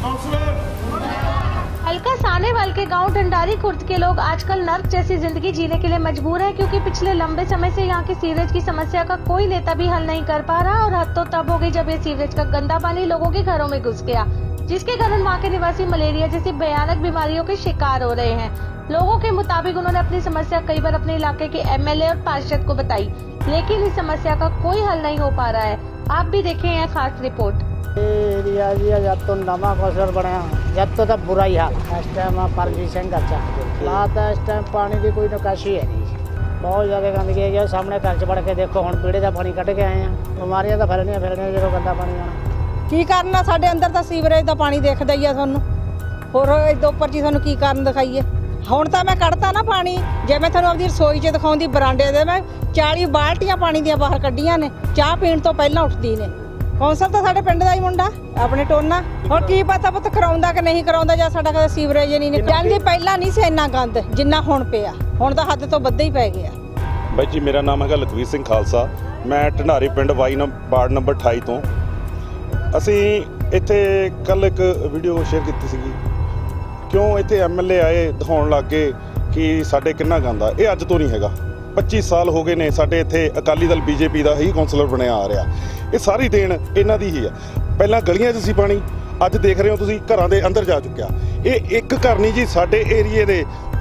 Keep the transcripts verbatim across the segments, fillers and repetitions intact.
हल्का सानेवाल के गांव ढंडारी खुर्द के लोग आजकल नर्क जैसी जिंदगी जीने के लिए मजबूर हैं, क्योंकि पिछले लंबे समय से यहां की सीवरेज की समस्या का कोई नेता भी हल नहीं कर पा रहा। और हद तो तब हो गई जब ये सीवरेज का गंदा पानी लोगों के घरों में घुस गया, जिसके कारण वहां के निवासी मलेरिया जैसी भयानक बीमारियों के शिकार हो रहे हैं। लोगों के मुताबिक उन्होंने अपनी समस्या कई बार अपने इलाके के एम एल ए और पार्षद को बताई, लेकिन इस समस्या का कोई हल नहीं हो पा रहा है। आप भी देखें यह खास रिपोर्ट। एरिया जी जब तो नवा कौशल बनया जब तो तब बुरा ही हाल इस टाइम परजीत सिंह अच्छा हालात है। इस टाइम पानी की कोई निकासी है नहीं, बहुत ज़्यादा गंदगी है। सामने घर च बढ़ के देखो, हम पीड़े का पानी कट के आए हैं, बीमारियां तो फैलनिया फैलनिया जो गंदा पानी आना की करना। साढ़े अंदर तो सीवरेज का पानी देखदा ही है थानू, होर इदों उपर जी थानू की कारण दिखाईए। हुण तां मैं कढ़ता ना पानी, जे मैं थानू अपनी रसोई च दिखाउंदी बरांडे दे मैं चालीस बाल्टियां पानी दियां बाहर कड्ढियां ने, चाह पीण तो पहलां उठदी ने। कौंसल तो साडे पिंड दा ही मुंडा अपने टोना, हुण की पता पुत कराउंदा कि नहीं कराउंदा, जां साडा कदे सीवरेज नहीं ने जांदी। पहलां नहीं सी इन्ना गंद जिन्ना हुण पिया, हुण तां हद तो वध ही पै गया। बाई जी मेरा नाम है लखवीर सिंह खालसा, मैं ढंडारी पिंड वाई वार्ड नंबर अठाई तो। ਅਸੀਂ ਇੱਥੇ ਕੱਲ ਇੱਕ ਵੀਡੀਓ ਸ਼ੇਅਰ ਕੀਤੀ ਸੀਗੀ, ਕਿਉਂ ਇੱਥੇ ਐਮ ਐਲ ਏ ਆਏ ਦਿਖਾਉਣ ਲੱਗ ਗਏ ਕਿ ਸਾਡੇ ਕਿੰਨਾ ਗੰਦਾ। ਇਹ ਅੱਜ ਤੋਂ ਨਹੀਂ ਹੈਗਾ, ਪੱਚੀ ਸਾਲ ਹੋ ਗਏ ਨੇ ਸਾਡੇ ਇੱਥੇ ਅਕਾਲੀ ਦਲ ਬੀਜੇਪੀ ਦਾ ਹੀ ਕੌਂਸਲਰ ਬਣਿਆ ਆ ਰਿਹਾ। ਇਹ ਸਾਰੀ ਦੇਣ ਇਹਨਾਂ ਦੀ ਹੀ ਆ। ਪਹਿਲਾਂ ਗਲੀਆਂ 'ਚ ਸੀ ਪਾਣੀ, ਅੱਜ ਦੇਖ ਰਹੇ ਹੋ ਤੁਸੀਂ ਘਰਾਂ ਦੇ ਅੰਦਰ ਜਾ ਚੁੱਕਿਆ। ਇਹ ਇੱਕ ਘਰ ਨਹੀਂ ਜੀ, ਸਾਡੇ ਏਰੀਏ ਦੇ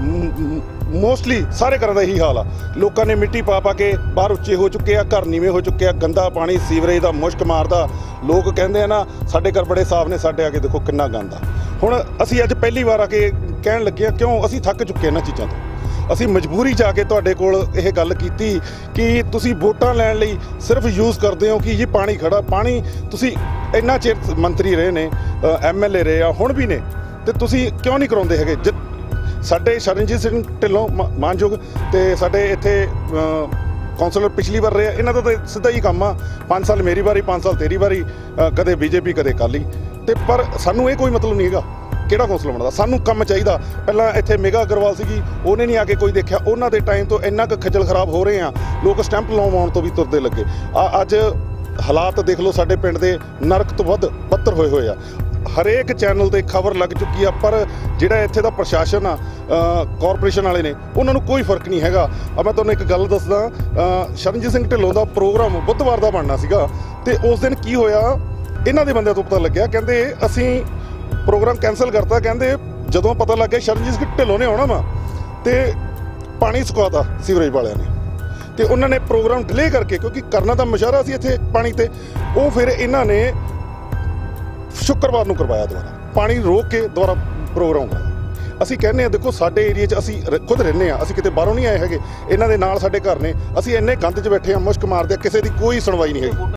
ਮੋਸਟਲੀ ਸਾਰੇ ਘਰਾਂ ਦਾ ਇਹੀ ਹਾਲ ਆ। ਲੋਕਾਂ ਨੇ ਮਿੱਟੀ ਪਾ ਪਾ ਕੇ ਬਾਹਰ ਉੱਚੇ ਹੋ ਚੁੱਕੇ ਆ, ਘਰ ਨੀਵੇਂ ਹੋ ਚੁੱਕੇ ਆ, ਗੰਦਾ ਪਾਣੀ ਸੀਵਰੇਜ ਦਾ ਮੁਸ਼ਕ ਮਾਰਦਾ। ਲੋਕ ਕਹਿੰਦੇ ਆ ਨਾ ਸਾਡੇ ਘਰ ਬੜੇ ਸਾਫ਼ ਨੇ, ਸਾਡੇ ਆ ਕੇ ਦੇਖੋ ਕਿੰਨਾ ਗੰਦਾ। ਹੁਣ ਅਸੀਂ ਅੱਜ ਪਹਿਲੀ ਵਾਰ ਆ ਕੇ ਕਹਿਣ ਲੱਗੇ ਆ, ਕਿਉਂ ਅਸੀਂ ਥੱਕ ਚੁੱਕੇ ਇਹਨਾਂ ਚੀਜ਼ਾਂ ਤੋਂ। ਅਸੀਂ ਮਜਬੂਰੀ 'ਚ ਆ ਕੇ ਤੁਹਾਡੇ ਕੋਲ ਇਹ ਗੱਲ ਕੀਤੀ ਕਿ ਤੁਸੀਂ ਵੋਟਾਂ ਲੈਣ ਲਈ ਸਿਰਫ ਯੂਜ਼ ਕਰਦੇ ਹੋ ਕਿ ਇਹ ਪਾਣੀ ਖੜਾ ਪਾਣੀ। ਤੁਸੀਂ ਇੰਨਾ ਚਿਰ ਮੰਤਰੀ ਰਹੇ ਨੇ, ਐਮ ਐਲ ਏ ਰਹੇ ਆ, ਹੁਣ ਵੀ ਨੇ, ਤੇ ਤੁਸੀਂ ਕਿਉਂ ਨਹੀਂ ਕਰਾਉਂਦੇ ਹੈਗੇ। ਜ ਸਾਡੇ ਸ਼ਰਨਜੀਤ ਸਿੰਘ ਢਿੱਲੋਂ ਮਾਨਯੋਗ ਤੇ ਸਾਡੇ ਇੱਥੇ ਕੌਂਸਲਰ ਪਿਛਲੀ ਵਾਰ ਰਹੇ, ਇਹਨਾਂ ਦਾ ਤਾਂ ਸਿੱਧਾ ਹੀ ਕੰਮ ਆ, ਪੰਜ ਸਾਲ ਮੇਰੀ ਵਾਰੀ, ਪੰਜ ਸਾਲ ਤੇਰੀ ਵਾਰੀ, ਕਦੇ ਬੀਜੇਪੀ ਕਦੇ ਅਕਾਲੀ। ਤੇ ਪਰ ਸਾਨੂੰ ਇਹ ਕੋਈ ਮਤਲਬ ਨਹੀਂ ਹੈਗਾ ਕਿਹੜਾ ਕੌਂਸਲਰ ਬਣਦਾ, ਸਾਨੂੰ ਕੰਮ ਚਾਹੀਦਾ। ਪਹਿਲਾਂ ਇੱਥੇ ਮੇਗਾ ਅਗਰਵਾਲ ਸੀਗੀ, ਉਹਨੇ ਨਹੀਂ ਆ ਕੇ ਕੋਈ ਦੇਖਿਆ। ਉਹਨਾਂ ਦੇ ਟਾਈਮ ਤੋਂ ਇੰਨਾ ਕੁ ਖੱਜਲ ਖਰਾਬ ਹੋ ਰਹੇ ਆ, ਲੋਕ ਸਟੈਂਪ ਲਵਾਉਣ ਤੋਂ ਵੀ ਤੁਰਦੇ ਲੱਗੇ ਆ। ਅੱਜ ਹਾਲਾਤ ਦੇਖ ਲਓ ਸਾਡੇ ਪਿੰਡ ਦੇ, ਨਰਕ ਤੋਂ ਵੱਧ ਬੱਤਰ ਹੋਏ ਹੋਏ ਆ। ਹਰੇਕ ਚੈਨਲ ਤੇ ਖਬਰ ਲੱਗ ਚੁੱਕੀ ਆ, ਪਰ ਜਿਹੜਾ ਇੱਥੇ ਦਾ ਪ੍ਰਸ਼ਾਸਨ ਆ, ਕਾਰਪੋਰੇਸ਼ਨ ਵਾਲੇ ਨੇ, ਉਹਨਾਂ ਨੂੰ ਕੋਈ ਫਰਕ ਨਹੀਂ ਹੈਗਾ। ਆ ਮੈਂ ਤੁਹਾਨੂੰ ਇੱਕ ਗੱਲ ਦੱਸਦਾ, ਸ਼ਰਨਜੀਤ ਸਿੰਘ ਢਿੱਲੋਂ ਦਾ ਪ੍ਰੋਗਰਾਮ ਬੁੱਧਵਾਰ ਦਾ ਬਣਨਾ ਸੀਗਾ, ਤੇ ਉਸ ਦਿਨ ਕੀ ਹੋਇਆ, ਇਹਨਾਂ ਦੇ ਬੰਦਿਆਂ ਤੋਂ ਪਤਾ ਲੱਗਿਆ, ਕਹਿੰਦੇ ਅਸੀਂ ਪ੍ਰੋਗਰਾਮ ਕੈਂਸਲ ਕਰਤਾ। ਕਹਿੰਦੇ ਜਦੋਂ ਪਤਾ ਲੱਗ ਗਿਆ ਸ਼ਰਨਜੀਤ ਸਿੰਘ ਢਿੱਲੋਂ ਨੇ ਆਉਣਾ ਵਾ, ਤੇ ਪਾਣੀ ਸੁਕਾਤਾ ਸੀਵਰੇਜ ਵਾਲਿਆਂ ਨੇ, ਤੇ ਉਹਨਾਂ ਨੇ ਪ੍ਰੋਗਰਾਮ ਡਿਲੇ ਕਰਕੇ, ਕਿਉਂਕਿ ਕਰਨਾ ਤਾਂ ਮੁਸ਼ਾਰਾ ਸੀ ਇੱਥੇ ਪਾਣੀ ਤੇ, ਉਹ ਫਿਰ ਇਹਨਾਂ ਨੇ शुक्रवार ਨੂੰ ਕਰਵਾਇਆ ਦੁਬਾਰਾ, ਪਾਣੀ ਰੋਕ ਕੇ ਦੁਬਾਰਾ ਪ੍ਰੋਗਰਾਮ ਕਰਾਇਆ। ਅਸੀਂ ਕਹਿੰਦੇ ਆ ਦੇਖੋ ਸਾਡੇ ਏਰੀਏ 'ਚ ਅਸੀਂ ਖੁਦ ਰਹਿੰਦੇ ਆ, ਅਸੀਂ ਕਿਤੇ ਬਾਹਰੋਂ ਨਹੀਂ ਆਏ ਹੈਗੇ, ਇਹਨਾਂ ਦੇ ਨਾਲ ਸਾਡੇ ਘਰ ਨੇ, ਅਸੀਂ ਇੰਨੇ ਗੰਦ 'ਚ ਬੈਠੇ ਆ, ਮੁਸ਼ਕ ਮਾਰਦੇ ਆ, ਕਿਸੇ ਦੀ ਕੋਈ ਸੁਣਵਾਈ ਨਹੀਂ ਹੈਗੀ।